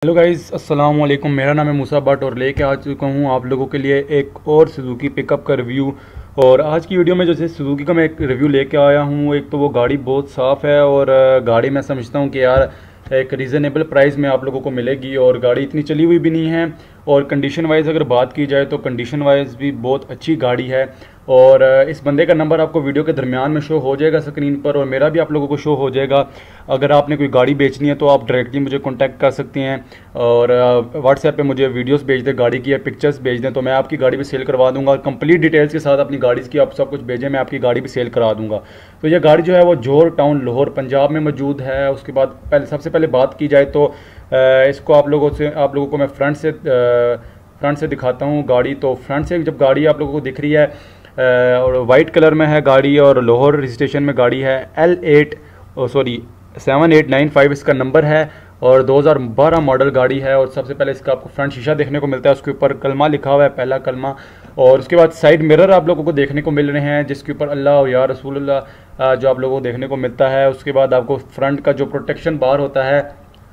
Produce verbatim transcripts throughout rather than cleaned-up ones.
Hello guys, अस्सलाम वालेकुम। मेरा नाम है मूसा भट्ट और लेके आ चुका हूँ आप लोगों के लिए एक और सुजुकी पिकअप का रिव्यू। और आज की वीडियो में जो है सुजुकी का मैं एक रिव्यू लेके आया हूँ। एक तो वो गाड़ी बहुत साफ़ है और गाड़ी मैं समझता हूँ कि यार एक रीज़नेबल प्राइस में आप लोगों को मिलेगी और गाड़ी इतनी चली हुई भी नहीं है। और कंडीशन वाइज अगर बात की जाए तो कंडीशन वाइज भी बहुत अच्छी गाड़ी है। और इस बंदे का नंबर आपको वीडियो के दरमियान में शो हो जाएगा स्क्रीन पर, और मेरा भी आप लोगों को शो हो जाएगा। अगर आपने कोई गाड़ी बेचनी है तो आप डायरेक्टली मुझे कांटेक्ट कर सकते हैं और व्हाट्सएप पे मुझे वीडियोस भेज दें गाड़ी की या पिक्चर्स भेज दें, तो मैं आपकी गाड़ी भी सेल करवा दूंगा। कंप्लीट डिटेल्स के साथ अपनी गाड़ी की आप सब कुछ भेजें, मैं आपकी गाड़ी भी सेल करा दूंगा। तो यह गाड़ी जो है वो जोहर टाउन लाहौर पंजाब में मौजूद है। उसके बाद पहले सबसे पहले बात की जाए तो इसको आप लोगों से आप लोगों को मैं फ्रंट से फ्रंट से दिखाता हूँ गाड़ी। तो फ्रंट से जब गाड़ी आप लोगों को दिख रही है और वाइट कलर में है गाड़ी और लाहौर रजिस्ट्रेशन में गाड़ी है। L eight sorry seven eight nine five इसका नंबर है और दो हज़ार बारह मॉडल गाड़ी है। और सबसे पहले इसका आपको फ्रंट शीशा देखने को मिलता है, उसके ऊपर कलमा लिखा हुआ है, पहला कलमा। और उसके बाद साइड मिरर आप लोगों को देखने को मिल रहे हैं जिसके ऊपर अल्लाह या रसूल अल्लाह जो आप लोगों को देखने को मिलता है। उसके बाद आपको फ्रंट का जो प्रोटेक्शन बार होता है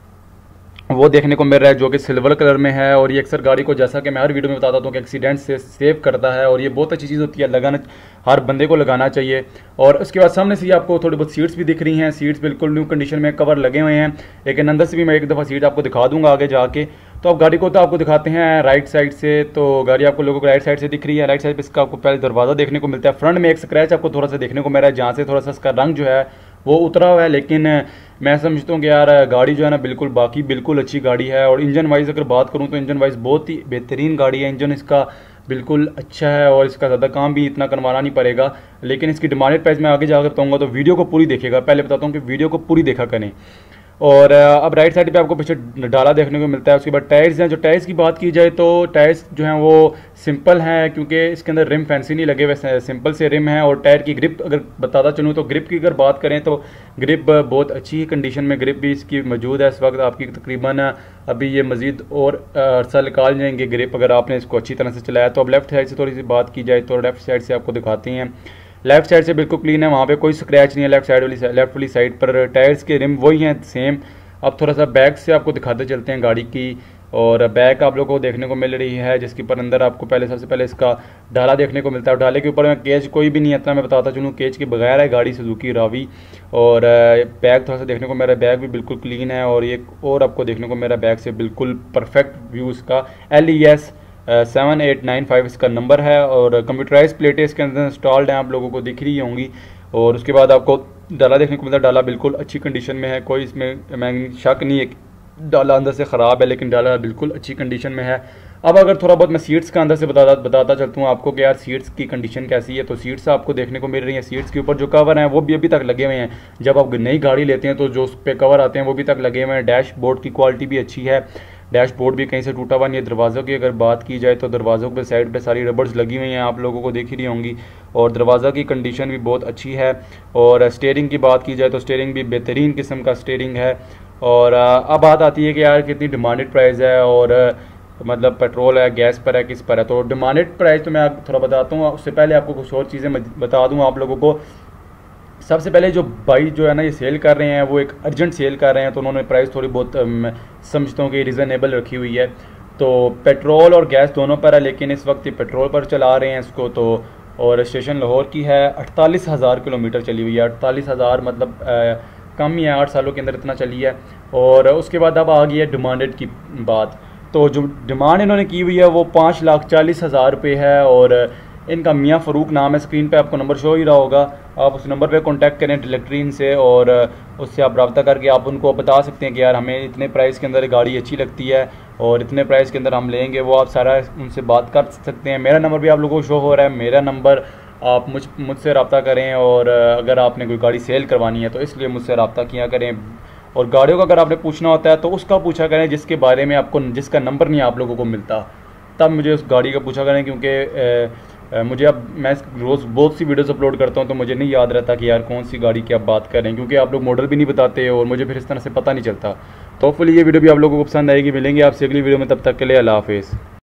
वो देखने को मिल रहा है जो कि सिल्वर कलर में है। और ये अक्सर गाड़ी को, जैसा कि मैं हर वीडियो में बताता हूँ, कि एक्सीडेंट से सेव करता है और ये बहुत अच्छी चीज़ होती है, लगाना हर बंदे को लगाना चाहिए। और उसके बाद सामने से आपको थोड़ी बहुत सीट्स भी दिख रही हैं। सीट्स बिल्कुल न्यू कंडीशन में कवर लगे हुए हैं, लेकिन अंदर से भी मैं एक दफ़ा सीट आपको दिखा दूंगा आगे जाके। तो आप गाड़ी को तो आपको दिखाते हैं राइट साइड से। तो गाड़ी आपको लोगों को राइट साइड से दिख रही है। राइट साइड पे इसका आपको पहले दरवाज़ा देखने को मिलता है। फ्रंट में एक स्क्रैच आपको थोड़ा सा देखने को मिल रहा है जहाँ से थोड़ा सा इसका रंग जो है वो उतरा हुआ है, लेकिन मैं समझता हूँ कि यार गाड़ी जो है ना बिल्कुल बाकी बिल्कुल अच्छी गाड़ी है। और इंजन वाइज अगर बात करूँ तो इंजन वाइज बहुत ही बेहतरीन गाड़ी है। इंजन इसका बिल्कुल अच्छा है और इसका ज़्यादा काम भी इतना करवाना नहीं पड़ेगा। लेकिन इसकी डिमांडेड प्राइस मैं आगे जाकर बताऊँगा, तो वीडियो को पूरी देखिएगा। पहले बताता हूँ कि वीडियो को पूरी देखा करें। और अब राइट साइड पे आपको पीछे डाला देखने को मिलता है। उसके बाद टायर्स हैं। जो टायर्स की बात की जाए तो टायर्स जो हैं वो सिंपल हैं, क्योंकि इसके अंदर रिम फैंसी नहीं लगे हुए, सिंपल से रिम है। और टायर की ग्रिप अगर बताता चलूँ तो ग्रिप की अगर बात करें तो ग्रिप बहुत अच्छी कंडीशन में ग्रिप भी इसकी मौजूद है इस वक्त। आपकी तकरीबन अभी ये मज़ीद और अरसा निकाल जाएंगे ग्रिप अगर आपने इसको अच्छी तरह से चलाया। तो अब लेफ्ट साइड से थोड़ी सी बात की जाए तो लेफ्ट साइड से आपको दिखाते हैं। लेफ्ट साइड से बिल्कुल क्लीन है, वहाँ पे कोई स्क्रैच नहीं है। लेफ्ट साइड वाली लेफ्ट वाली साइड पर टायर्स के रिम वही हैं सेम। अब थोड़ा सा बैक से आपको दिखाते चलते हैं गाड़ी की। और बैक आप लोगों को देखने को मिल रही है जिसके ऊपर अंदर आपको पहले सबसे पहले इसका डाला देखने को मिलता है। डाले के ऊपर में केज कोई भी नहीं है, इतना मैं बताता चलूँ, केज के बगैर है गाड़ी सुजुकी रावी। और बैक थोड़ा सा देखने को मेरा बैक भी बिल्कुल क्लीन है। और ये और आपको देखने को मेरा बैक से बिल्कुल परफेक्ट व्यू इसका L E S seven eight nine five इसका नंबर है। और कंप्यूटराइज प्लेटें इसके अंदर इंस्टॉल्ड हैं, आप लोगों को दिख रही होंगी। और उसके बाद आपको डाला देखने को मिलता है। डाला बिल्कुल अच्छी कंडीशन में है, कोई इसमें मैं शक नहीं है डाला अंदर से ख़राब है, लेकिन डाला बिल्कुल अच्छी कंडीशन में है। अब अगर थोड़ा बहुत मैं सीट्स का अंदर से बताता बताता चलता हूँ आपको कि यार सीट्स की कंडीशन कैसी है। तो सीट्स आपको देखने को मिल रही हैं। सीट्स के ऊपर जो कवर हैं वो भी अभी तक लगे हुए हैं। जब आप नई गाड़ी लेते हैं तो जो उस पर कवर आते हैं वो भी तक लगे हुए हैं। डैशबोर्ड की क्वालिटी भी अच्छी है, डैशबोर्ड भी कहीं से टूटा हुआ नहीं है। दरवाज़ों की अगर बात की जाए तो दरवाज़ों पे साइड पे सारी रबर्स लगी हुई हैं, आप लोगों को दिख ही रही होंगी। और दरवाज़ा की कंडीशन भी बहुत अच्छी है। और स्टीयरिंग की बात की जाए तो स्टीयरिंग भी बेहतरीन किस्म का स्टीयरिंग है। और अब बात आती है कि यार कितनी डिमांडेड प्राइस है और मतलब पेट्रोल है, गैस पर है, किस पर है। तो डिमांडेड प्राइस तो मैं आप थोड़ा बताता हूँ, उससे पहले आपको कुछ और चीज़ें बता दूँ आप लोगों को। सबसे पहले जो भाई जो है ना ये सेल कर रहे हैं वो एक अर्जेंट सेल कर रहे हैं, तो उन्होंने प्राइस थोड़ी बहुत समझता हूँ कि रीज़नेबल रखी हुई है। तो पेट्रोल और गैस दोनों पर है, लेकिन इस वक्त ये पेट्रोल पर चला रहे हैं इसको। तो और स्टेशन लाहौर की है, अड़तालीस हज़ार किलोमीटर चली हुई है। अड़तालीस हज़ार मतलब आ, कम ही है, आठ सालों के अंदर इतना चली है। और उसके बाद अब आ गई है डिमांडेड की बात। तो जो डिमांड इन्होंने की हुई है वो पाँच लाख चालीस हज़ार रुपये है। और इनका मियाँ फ़रूक नाम है, स्क्रीन पे आपको नंबर शो ही रहा होगा। आप उस नंबर पे कांटेक्ट करें डायरेक्टरी से और उससे आप रब्ता करके आप उनको बता सकते हैं कि यार हमें इतने प्राइस के अंदर गाड़ी अच्छी लगती है और इतने प्राइस के अंदर हम लेंगे। वो आप सारा उनसे बात कर सकते हैं। मेरा नंबर भी आप लोगों को शो हो रहा है। मेरा नंबर आप मुझ मुझसे रब्ता करें। और अगर आपने कोई गाड़ी सेल करवानी है तो इसलिए मुझसे रब्ता किया करें। और गाड़ियों का अगर आपने पूछना होता है तो उसका पूछा करें जिसके बारे में आपको जिसका नंबर नहीं आप लोगों को मिलता, तब मुझे उस गाड़ी का पूछा करें। क्योंकि मुझे अब मैं रोज़ बहुत सी वीडियोस अपलोड करता हूं तो मुझे नहीं याद रहता कि यार कौन सी गाड़ी की आप बात करें, क्योंकि आप लोग मॉडल भी नहीं बताते और मुझे फिर इस तरह से पता नहीं चलता। तो होपफुली ये वीडियो भी आप लोगों को पसंद आएगी। मिलेंगे आपसे अगली वीडियो में, तब तक के लिए अल्लाह हाफिज़।